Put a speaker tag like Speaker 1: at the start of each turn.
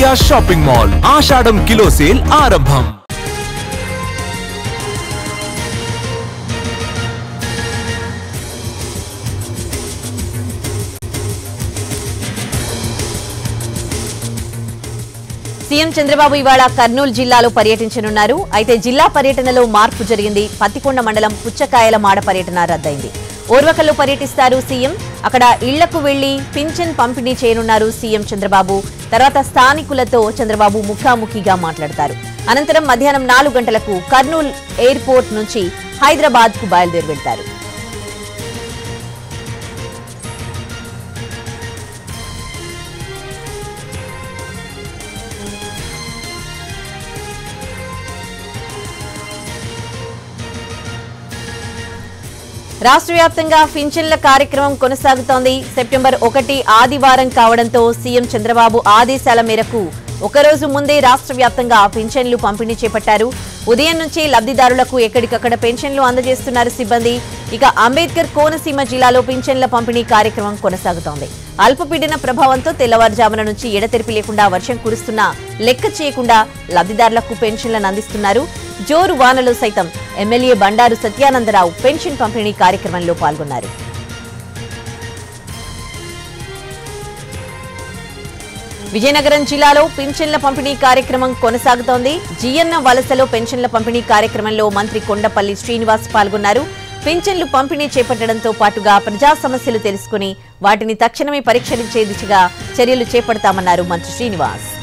Speaker 1: India shopping mall Ashadham kilo sale ఆరంభం.
Speaker 2: CM Chandrababu ఇవాళ కర్నూలు జిల్లాలో పర్యటించనున్నారు. అయితే జిల్లా పర్యటనలో మార్పు జరిగింది. పత్తికొండ మండలం పుచ్చకాయల మాడ పర్యటన రద్దయింది. ఓర్వకల్లో పర్యటిస్తారు సీఎం. అక్కడ ఇళ్లకు వెళ్లి పింఛన్ పంపిణీ చేయనున్నారు సీఎం చంద్రబాబు. తర్వాత స్థానికులతో చంద్రబాబు ముఖాముఖిగా మాట్లాడతారు. అనంతరం మధ్యాహ్నం 4 గంటలకు కర్నూలు ఎయిర్పోర్ట్ నుంచి హైదరాబాద్ కు బయలుదేరి వెళ్తారు. రాష్ట్ర వ్యాప్తంగా పింఛన్ల కార్యక్రమం కొనసాగుతోంది. సెప్టెంబర్ 1 ఆదివారం కావడంతో సీఎం చంద్రబాబు ఆదేశాల మేరకు ఒకరోజు ముందే రాష్ట్ర వ్యాప్తంగా పింఛన్లు పంపిణీ చేపట్టారు. ఉదయం నుంచి లబ్ధిదారులకు ఎక్కడికక్కడ పెన్షన్లు అందజేస్తున్నారు సిబ్బంది. ఇక అంబేద్కర్ కోనసీమ జిల్లాలో పింఛన్ల పంపిణీ కార్యక్రమం కొనసాగుతోంది. అల్పపీడన ప్రభావంతో తెల్లవారుజామున నుంచి ఎడతెరిపి లేకుండా వర్షం కురుస్తున్నా లెక్క చేయకుండా లబ్ధిదారులకు పెన్షన్లను అందిస్తున్నారు. జోరు వానలో సైతం ఎమ్మెల్యే బండారు సత్యానందరావు పెన్షన్ పంపిణీ కార్యక్రమంలో పాల్గొన్నారు. విజయనగరం జిల్లాలో పింఛన్ల పంపిణీ కార్యక్రమం కొనసాగుతోంది. జీఎన్న వలసలో పెన్షన్ల పంపిణీ కార్యక్రమంలో మంత్రి కొండపల్లి శ్రీనివాస్ పాల్గొన్నారు. పింఛన్లు పంపిణీ చేపట్టడంతో పాటుగా ప్రజా సమస్యలు తెలుసుకుని వాటిని తక్షణమే పరిష్కరించే దిశగా చర్యలు చేపడతామన్నారు మంత్రి శ్రీనివాస్.